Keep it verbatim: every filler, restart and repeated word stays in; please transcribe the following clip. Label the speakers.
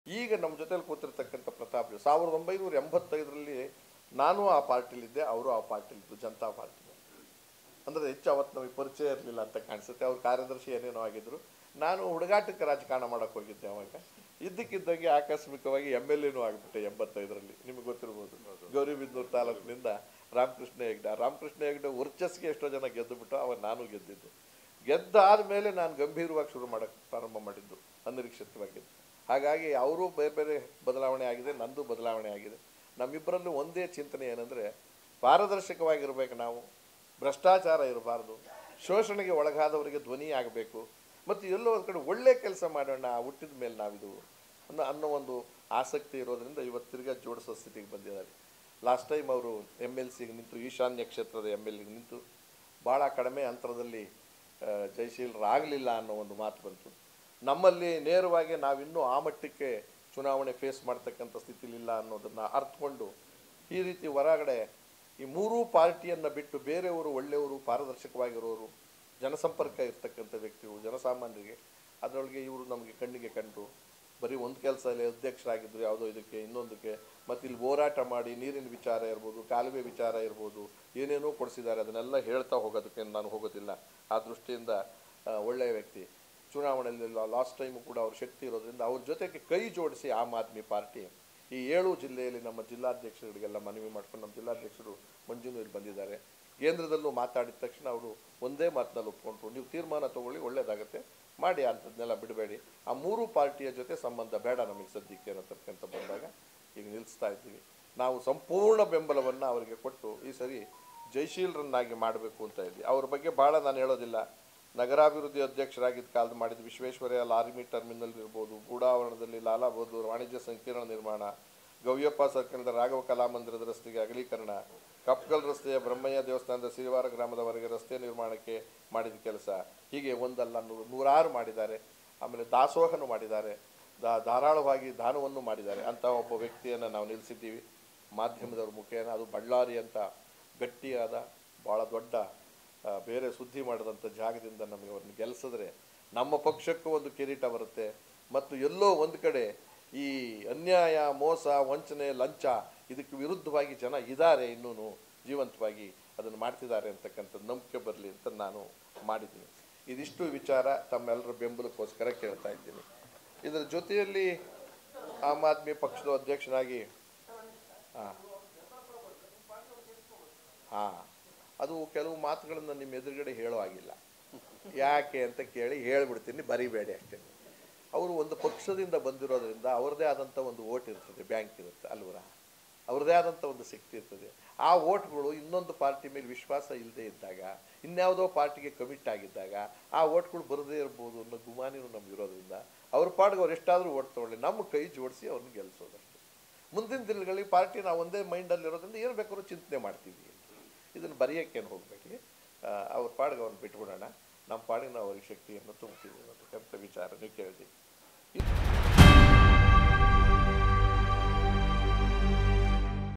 Speaker 1: ಈಗ ನಮ್ಮ ಜೊತೆಲಿ ಕೂತಿರ್ತಕ್ಕಂಥ ಪ್ರತಾಪ್ ಸಾವಿರದ ಒಂಬೈನೂರ ಎಂಬತ್ತೈದರಲ್ಲಿ ನಾನು ಆ ಪಾರ್ಟಿಲಿದ್ದೆ, ಅವರು ಆ ಪಾರ್ಟಿಲಿದ್ದು, ಜನತಾ ಪಾರ್ಟಿ. ಅಂದರೆ ಹೆಚ್ಚು ಅವತ್ತು ನಮಗೆ ಪರಿಚಯ ಇರಲಿಲ್ಲ ಅಂತ ಕಾಣಿಸುತ್ತೆ. ಅವ್ರ ಕಾರ್ಯದರ್ಶಿ ಏನೇನೋ ಆಗಿದ್ರು. ನಾನು ಹುಡುಗಾಟಕ್ಕೆ ರಾಜಕಾರಣ ಮಾಡೋಕ್ಕೆ ಹೋಗಿದ್ದೆ. ಅವಾಗ ಇದ್ದಕ್ಕಿದ್ದಂಗೆ ಆಕಸ್ಮಿಕವಾಗಿ ಎಮ್ ಎಲ್ ಎನೂ ಆಗಿಬಿಟ್ಟೆ ಎಂಬತ್ತೈದರಲ್ಲಿ. ನಿಮಗೆ ಗೊತ್ತಿರ್ಬೋದು, ಗೌರಿಬಿದನೂರು ತಾಲೂಕಿನಿಂದ ರಾಮಕೃಷ್ಣ ಹೆಗ್ಡೆ ರಾಮಕೃಷ್ಣ ಹೆಗ್ಡೆ ವರ್ಚಸ್ಗೆ ಎಷ್ಟೋ ಜನ ಗೆದ್ದುಬಿಟ್ಟು ಅವಾಗ ನಾನು ಗೆದ್ದಿದ್ದು. ಗೆದ್ದಾದ ಮೇಲೆ ನಾನು ಗಂಭೀರವಾಗಿ ಶುರು ಮಾಡೋಕ್ಕೆ ಪ್ರಾರಂಭ ಮಾಡಿದ್ದು, ಅನಿರೀಕ್ಷಿತವಾಗಿದ್ದು. ಹಾಗಾಗಿ ಅವರು ಬೇರೆ ಬೇರೆ ಬದಲಾವಣೆ ಆಗಿದೆ, ನಂದು ಬದಲಾವಣೆ ಆಗಿದೆ. ನಮ್ಮಿಬ್ಬರಲ್ಲೂ ಒಂದೇ ಚಿಂತನೆ ಏನಂದರೆ, ಪಾರದರ್ಶಕವಾಗಿರಬೇಕು ನಾವು, ಭ್ರಷ್ಟಾಚಾರ ಇರಬಾರ್ದು, ಶೋಷಣೆಗೆ ಒಳಗಾದವರಿಗೆ ಧ್ವನಿ ಆಗಬೇಕು, ಮತ್ತು ಎಲ್ಲೋ ಒಂದು ಕಡೆ ಒಳ್ಳೆ ಕೆಲಸ ಮಾಡೋಣ ಹುಟ್ಟಿದ ಮೇಲೆ ನಾವಿದು ಅನ್ನೋ ಅನ್ನೋ ಒಂದು ಆಸಕ್ತಿ ಇರೋದರಿಂದ ಇವತ್ತು ತಿರ್ಗಾ ಜೋಡಿಸೋ ಸ್ಥಿತಿಗೆ ಬಂದಿದ್ದಾರೆ. ಲಾಸ್ಟ್ ಟೈಮ್ ಅವರು ಎಮ್ ಎಲ್ ಸಿಗೆ ನಿಂತು, ಈಶಾನ್ಯ ಕ್ಷೇತ್ರದ ಎಮ್ ಎಲ್ ಗೆ ನಿಂತು ಭಾಳ ಕಡಿಮೆ ಅಂತರದಲ್ಲಿ ಜಯಶೀಲರಾಗಲಿಲ್ಲ ಅನ್ನೋ ಒಂದು ಮಾತು ಬಂತು. ನಮ್ಮಲ್ಲಿ ನೇರವಾಗಿ ನಾವಿನ್ನೂ ಆ ಮಟ್ಟಕ್ಕೆ ಚುನಾವಣೆ ಫೇಸ್ ಮಾಡ್ತಕ್ಕಂಥ ಸ್ಥಿತಿಲಿಲ್ಲ ಅನ್ನೋದನ್ನು ಅರ್ಥಕೊಂಡು ಈ ರೀತಿ ಹೊರಗಡೆ ಈ ಮೂರೂ ಪಾರ್ಟಿಯನ್ನು ಬಿಟ್ಟು ಬೇರೆಯವರು, ಒಳ್ಳೆಯವರು, ಪಾರದರ್ಶಕವಾಗಿರೋರು, ಜನಸಂಪರ್ಕ ಇರ್ತಕ್ಕಂಥ ವ್ಯಕ್ತಿಗಳು ಜನಸಾಮಾನ್ಯರಿಗೆ, ಅದರೊಳಗೆ ಇವರು ನಮಗೆ ಕಣ್ಣಿಗೆ ಕಂಡು ಬರೀ ಒಂದು ಕೆಲಸದಲ್ಲಿ ಅಧ್ಯಕ್ಷರಾಗಿದ್ದರು ಯಾವುದೋ ಇದಕ್ಕೆ ಇನ್ನೊಂದಕ್ಕೆ, ಮತ್ತು ಇಲ್ಲಿ ಹೋರಾಟ ಮಾಡಿ ನೀರಿನ ವಿಚಾರ ಇರ್ಬೋದು, ಕಾಲುವೆ ವಿಚಾರ ಇರ್ಬೋದು, ಏನೇನೋ ಕೊಡಿಸಿದ್ದಾರೆ. ಅದನ್ನೆಲ್ಲ ಹೇಳ್ತಾ ಹೋಗೋದಕ್ಕೆ ನಾನು ಹೋಗೋದಿಲ್ಲ. ಆ ದೃಷ್ಟಿಯಿಂದ ಒಳ್ಳೆಯ ವ್ಯಕ್ತಿ. ಚುನಾವಣೆಯಲ್ಲಿ ಲಾಸ್ಟ್ ಟೈಮು ಕೂಡ ಅವ್ರ ಶಕ್ತಿ ಇರೋದ್ರಿಂದ ಅವ್ರ ಜೊತೆಗೆ ಕೈ ಜೋಡಿಸಿ ಆಮ್ ಆದ್ಮಿ ಪಾರ್ಟಿ ಈ ಏಳು ಜಿಲ್ಲೆಯಲ್ಲಿ ನಮ್ಮ ಜಿಲ್ಲಾಧ್ಯಕ್ಷರಿಗೆಲ್ಲ ಮನವಿ ಮಾಡ್ಕೊಂಡು, ನಮ್ಮ ಜಿಲ್ಲಾಧ್ಯಕ್ಷರು ಮಂಜುನು ಇಲ್ಲಿ ಬಂದಿದ್ದಾರೆ, ಕೇಂದ್ರದಲ್ಲೂ ಮಾತಾಡಿದ ತಕ್ಷಣ ಅವರು ಒಂದೇ ಮಾತಿನಲ್ಲಿ ಒಪ್ಕೊಂಡ್ರು, ನೀವು ತೀರ್ಮಾನ ತೊಗೊಳ್ಳಿ, ಒಳ್ಳೇದಾಗುತ್ತೆ, ಮಾಡಿ, ಅಂಥದ್ದನ್ನೆಲ್ಲ ಬಿಡಬೇಡಿ, ಆ ಮೂರು ಪಾರ್ಟಿಯ ಜೊತೆ ಸಂಬಂಧ ಬೇಡ ನಮಗೆ ಸದ್ಯಕ್ಕೆ ಅನ್ನತಕ್ಕಂಥ ಬಂದಾಗ ಈಗ ನಿಲ್ಲಿಸ್ತಾ ಇದ್ದೀವಿ. ನಾವು ಸಂಪೂರ್ಣ ಬೆಂಬಲವನ್ನು ಅವರಿಗೆ ಕೊಟ್ಟು ಈ ಸರಿ ಜಯಶೀಲರನ್ನಾಗಿ ಮಾಡಬೇಕು ಅಂತ ಇದ್ವಿ. ಅವ್ರ ಬಗ್ಗೆ ಭಾಳ ನಾನು ಹೇಳೋದಿಲ್ಲ. ನಗರಾಭಿವೃದ್ಧಿ ಅಧ್ಯಕ್ಷರಾಗಿದ್ದ ಕಾಲದ ಮಾಡಿದ ವಿಶ್ವೇಶ್ವರಯ್ಯ ಲಾರ್ಮಿ ಟರ್ಮಿನಲ್ ಇರ್ಬೋದು, ಗೂಡಾವರಣದಲ್ಲಿ ಲಾಲಾಬಹದ್ದೂರ್ ವಾಣಿಜ್ಯ ಸಂಕೀರ್ಣ ನಿರ್ಮಾಣ, ಗವ್ಯಪ್ಪ ಸರ್ಕಲ್ದ ರಾಘವ ಕಲಾಮಂದಿರದ ರಸ್ತೆಗೆ ಅಗಲೀಕರಣ, ಕಪ್ಕಲ್ ರಸ್ತೆಯ ಬ್ರಹ್ಮಯ್ಯ ದೇವಸ್ಥಾನದ ಸಿರಿವಾರ ಗ್ರಾಮದವರೆಗೆ ರಸ್ತೆ ನಿರ್ಮಾಣಕ್ಕೆ ಮಾಡಿದ ಕೆಲಸ, ಹೀಗೆ ಒಂದಲ್ಲ ನೂರು ನೂರಾರು ಮಾಡಿದ್ದಾರೆ. ಆಮೇಲೆ ದಾಸೋಹನು ಮಾಡಿದ್ದಾರೆ, ದಾ ಧಾರಾಳವಾಗಿ ದಾನವನ್ನು ಮಾಡಿದ್ದಾರೆ. ಅಂಥ ಒಬ್ಬ ವ್ಯಕ್ತಿಯನ್ನು ನಾವು ನಿಲ್ಲಿಸಿದ್ದೀವಿ ಮಾಧ್ಯಮದವ್ರ ಮುಖೇನ. ಅದು ಬಳ್ಳಾರಿ ಅಂತ ಗಟ್ಟಿಯಾದ ಭಾಳ ದೊಡ್ಡ ಬೇರೆ ಸುದ್ದಿ ಮಾಡಿದಂಥ ಜಾಗದಿಂದ ನಮಗೆ ಅವ್ರನ್ನ ಗೆಲ್ಲಿಸಿದ್ರೆ ನಮ್ಮ ಪಕ್ಷಕ್ಕೂ ಒಂದು ಕಿರೀಟ ಬರುತ್ತೆ. ಮತ್ತು ಎಲ್ಲೋ ಒಂದು ಕಡೆ ಈ ಅನ್ಯಾಯ, ಮೋಸ, ವಂಚನೆ, ಲಂಚ ಇದಕ್ಕೆ ವಿರುದ್ಧವಾಗಿ ಜನ ಇದ್ದಾರೆ, ಇನ್ನೂ ಜೀವಂತವಾಗಿ ಅದನ್ನು ಮಾಡ್ತಿದ್ದಾರೆ ಅಂತಕ್ಕಂಥ ನಂಬಿಕೆ ಬರಲಿ ಅಂತ ನಾನು ಮಾಡಿದ್ದೀನಿ. ಇದಿಷ್ಟು ವಿಚಾರ ತಮ್ಮೆಲ್ಲರ ಬೆಂಬಲಕ್ಕೋಸ್ಕರ ಕೇಳ್ತಾ ಇದ್ದೀನಿ. ಇದರ ಜೊತೆಯಲ್ಲಿ ಆಮ್ ಆದ್ಮಿ ಪಕ್ಷದ ಅಧ್ಯಕ್ಷನಾಗಿ ಹಾಂ ಹಾಂ ಅದು ಕೆಲವು ಮಾತುಗಳನ್ನು ನಿಮ್ಮ ಎದುರುಗಡೆ ಹೇಳೋ ಆಗಿಲ್ಲ. ಯಾಕೆ ಅಂತ ಕೇಳಿ ಹೇಳ್ಬಿಡ್ತೀನಿ, ಬರಿಬೇಡಿ ಅಷ್ಟೇ. ಅವರು ಒಂದು ಪಕ್ಷದಿಂದ ಬಂದಿರೋದ್ರಿಂದ ಅವ್ರದ್ದೇ ಆದಂಥ ಒಂದು ಓಟ್ ಇರ್ತದೆ, ಬ್ಯಾಂಕ್ ಇರುತ್ತೆ ಅಲ್ವರ, ಅವ್ರದ್ದೇ ಆದಂಥ ಒಂದು ಶಕ್ತಿ ಇರ್ತದೆ. ಆ ಓಟ್ಗಳು ಇನ್ನೊಂದು ಪಾರ್ಟಿ ಮೇಲೆ ವಿಶ್ವಾಸ ಇಲ್ಲದೆ ಇದ್ದಾಗ, ಇನ್ಯಾವುದೋ ಪಾರ್ಟಿಗೆ ಕಮಿಟ್ ಆಗಿದ್ದಾಗ ಆ ಓಟ್ಗಳು ಬರದೇ ಇರ್ಬೋದು ಅನ್ನೋ ಗುಮಾನಿನೂ ನಮ್ಗೆ ಇರೋದ್ರಿಂದ ಅವ್ರ ಪಾಡಿಗೆ ಅವ್ರು ಎಷ್ಟಾದರೂ ಓಟ್ ತೊಗೊಳ್ಳಿ, ನಮ್ಮ ಕೈ ಜೋಡಿಸಿ ಅವ್ರನ್ನ ಗೆಲ್ಲಿಸೋದಷ್ಟೇ. ಮುಂದಿನ ದಿನಗಳಲ್ಲಿ ಪಾರ್ಟಿ ನಾವು ಒಂದೇ ಮೈಂಡಲ್ಲಿ ಇರೋದ್ರಿಂದ ಏನು ಬೇಕಾದ್ರೂ ಚಿಂತನೆ ಮಾಡ್ತೀವಿ. ಇದನ್ನು ಬರೆಯೋಕ್ಕೇನು ಹೋಗಬೇಡಿ, ಅವ್ರ ಪಾಡಿಗೆ ಅವ್ರನ್ನ ಬಿಟ್ಬಿಡೋಣ, ನಮ್ಮ ಪಾಡಿಗೆ ನಾವು ಅವ್ರಿಗೆ ಶಕ್ತಿಯನ್ನು ತುಂಬ್ತೀವಿ ಅನ್ನೋದಕ್ಕಂಥ ವಿಚಾರ ನೀವು ಕೇಳಿದ್ದೀವಿ.